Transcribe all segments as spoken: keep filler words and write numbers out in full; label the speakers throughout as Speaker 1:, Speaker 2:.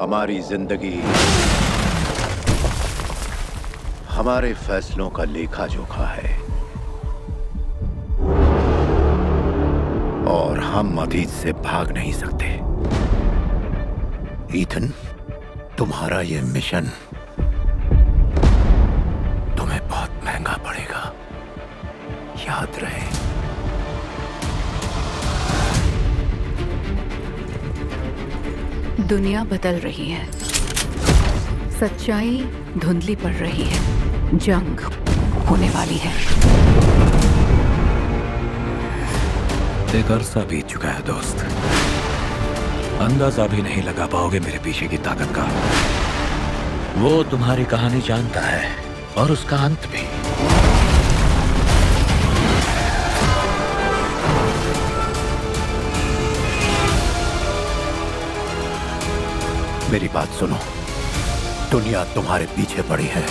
Speaker 1: हमारी जिंदगी हमारे फैसलों का लेखा जोखा है और हम अतीत से भाग नहीं सकते। ईथन, तुम्हारा ये मिशन तुम्हें बहुत महंगा पड़ेगा, याद रहे।
Speaker 2: दुनिया बदल रही है, सच्चाई धुंधली पड़ रही है, जंग होने वाली है।
Speaker 3: एक अरसा बीत चुका है दोस्त, अंदाजा भी नहीं लगा पाओगे मेरे पीछे की ताकत का। वो तुम्हारी कहानी जानता है और उसका अंत भी।
Speaker 1: मेरी बात सुनो, दुनिया तुम्हारे पीछे पड़ी है।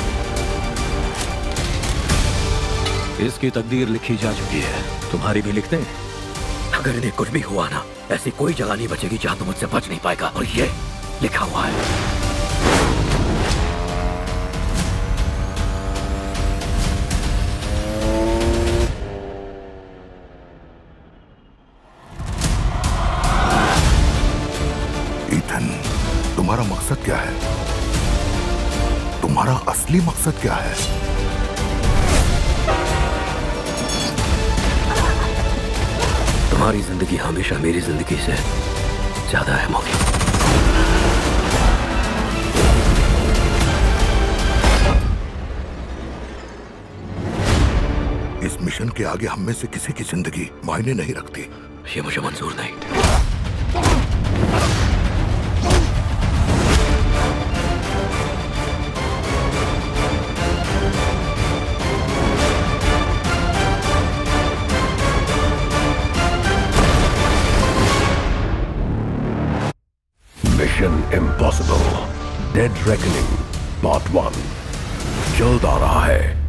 Speaker 3: इसकी तकदीर लिखी जा चुकी है, तुम्हारी भी लिखते हैं।
Speaker 4: अगर इन्हें कुछ भी हुआ ना, ऐसी कोई जगह नहीं बचेगी जहां तुम मुझसे बच नहीं पाएगा, और ये लिखा हुआ है।
Speaker 5: ईथन, तुम्हारा मकसद क्या है? तुम्हारा असली मकसद क्या है?
Speaker 4: तुम्हारी जिंदगी हमेशा मेरी जिंदगी से ज्यादा अहम होगी।
Speaker 5: इस मिशन के आगे हम में से किसी की जिंदगी मायने नहीं रखती।
Speaker 4: ये मुझे मंजूर नहीं।
Speaker 6: Mission Impossible Dead Reckoning Part one जल्द आ रहा है।